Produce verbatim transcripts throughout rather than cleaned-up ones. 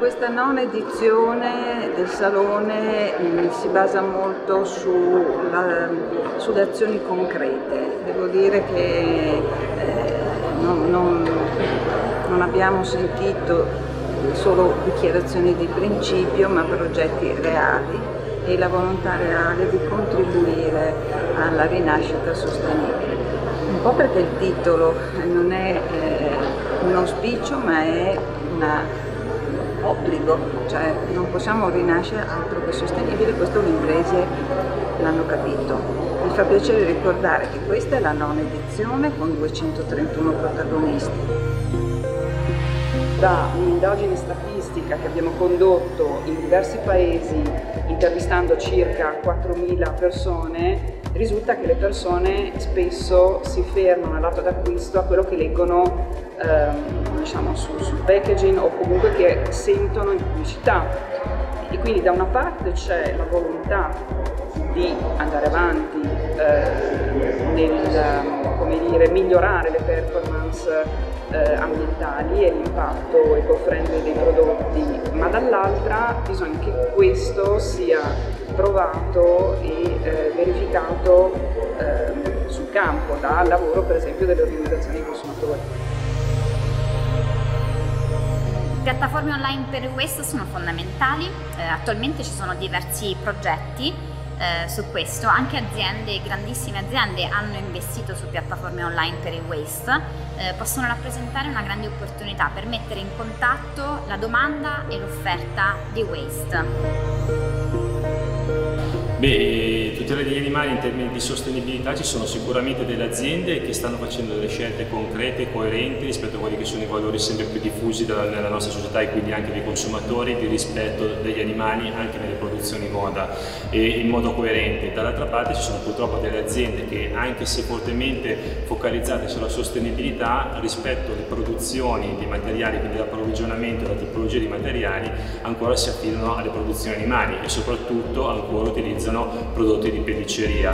questa nona edizione del Salone mh, si basa molto su la, sulle azioni concrete. Devo dire che eh, non, non, non abbiamo sentito solo dichiarazioni di principio, ma progetti reali e la volontà reale di contribuire alla rinascita sostenibile. Un po' perché il titolo non è eh, un auspicio, ma è un obbligo, cioè non possiamo rinascere altro che sostenibile, questo le imprese l'hanno capito. Mi fa piacere ricordare che questa è la nona edizione con duecentotrentuno protagonisti. Da un'indagine statistica che abbiamo condotto in diversi paesi, intervistando circa quattromila persone, risulta che le persone spesso si fermano all'atto d'acquisto a quello che leggono ehm, diciamo, sul, sul packaging o comunque che sentono in pubblicità. E quindi da una parte c'è la volontà di andare avanti eh, nel come dire, migliorare le performance eh, ambientali e l'impatto eco-friendly dei prodotti, ma dall'altra bisogna che questo sia provato e eh, verificato eh, sul campo, dal lavoro per esempio delle organizzazioni dei consumatori. Piattaforme online per il waste sono fondamentali, eh, attualmente ci sono diversi progetti eh, su questo, anche aziende, grandissime aziende hanno investito su piattaforme online per il waste, eh, possono rappresentare una grande opportunità per mettere in contatto la domanda e l'offerta di waste. Beh, tutela degli animali in termini di sostenibilità ci sono sicuramente delle aziende che stanno facendo delle scelte concrete e coerenti rispetto a quelli che sono i valori sempre più diffusi nella nostra società e quindi anche dei consumatori, di rispetto degli animali anche nelle produzioni moda e in modo coerente. Dall'altra parte ci sono purtroppo delle aziende che, anche se fortemente focalizzate sulla sostenibilità, rispetto alle produzioni di materiali, quindi l'approvvigionamento e la tipologia di materiali, ancora si affidano alle produzioni animali e soprattutto ancora utilizzano prodotti di pellicceria.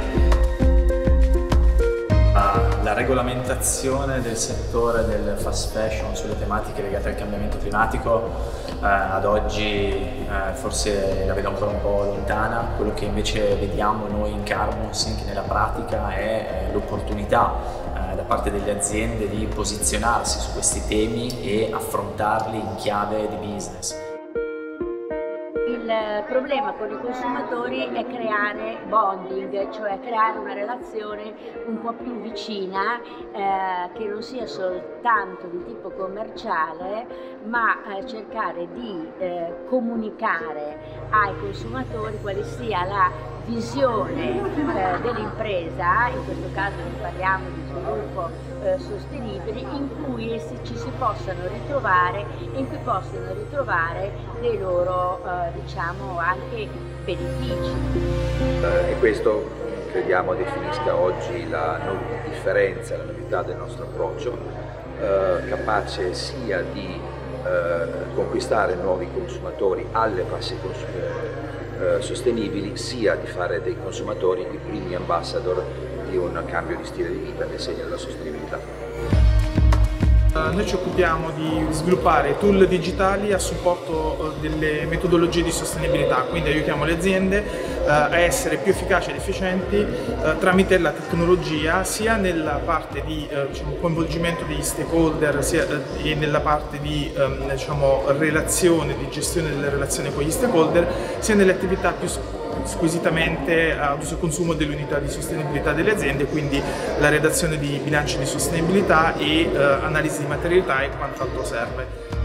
La regolamentazione del settore del fast fashion sulle tematiche legate al cambiamento climatico eh, ad oggi eh, forse la vedo ancora un po' lontana. Quello che invece vediamo noi in Carmonsink nella pratica è eh, l'opportunità eh, da parte delle aziende di posizionarsi su questi temi e affrontarli in chiave di business. Il problema con i consumatori è creare bonding, cioè creare una relazione un po' più vicina eh, che non sia soltanto di tipo commerciale, ma eh, cercare di eh, comunicare ai consumatori quale sia la visione eh, dell'impresa, in questo caso noi parliamo di sviluppo eh, sostenibile, in cui essi ci si possano ritrovare e in cui possano ritrovare dei loro eh, diciamo anche benefici. Eh, e questo crediamo definisca oggi la no differenza, la novità del nostro approccio, eh, capace sia di eh, conquistare nuovi consumatori alle prassi consumatori Eh, sostenibili, sia di fare dei consumatori i primi ambassador di un cambio di stile di vita nel segno della sostenibilità. Noi ci occupiamo di sviluppare tool digitali a supporto delle metodologie di sostenibilità, quindi aiutiamo le aziende a essere più efficaci ed efficienti tramite la tecnologia, sia nella parte di diciamo, coinvolgimento degli stakeholder, sia e nella parte di diciamo, relazione, di gestione delle relazioni con gli stakeholder, sia nelle attività più squisitamente ad uso e consumo delle unità di sostenibilità delle aziende, quindi la redazione di bilanci di sostenibilità e eh, analisi di materialità e quant'altro serve.